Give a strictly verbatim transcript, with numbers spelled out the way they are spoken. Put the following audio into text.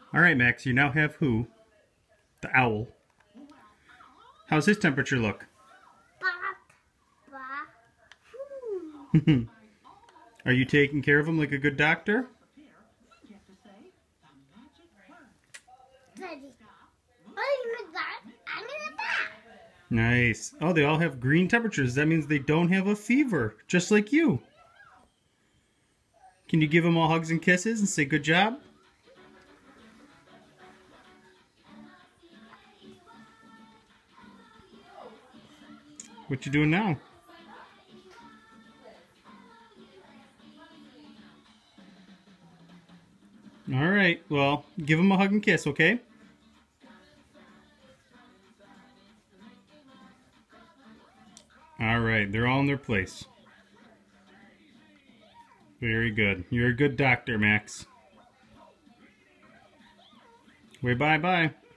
All right, Max, you now have who? The owl. How's his temperature look? Are you taking care of him like a good doctor? Nice. Oh, they all have green temperatures. That means they don't have a fever, just like you. Can you give them all hugs and kisses and say good job? What you doing now? All right, well, give them a hug and kiss, okay? All right, they're all in their place. Very good. You're a good doctor, Max. Way bye-bye.